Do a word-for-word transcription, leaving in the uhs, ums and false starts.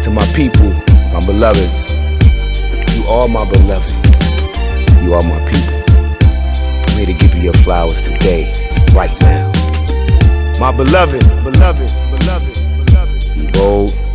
To my people, my beloveds, you are my beloved. You are my people. I'm here to give you your flowers today, right now. My beloved, beloved, beloved, beloved. Be bold.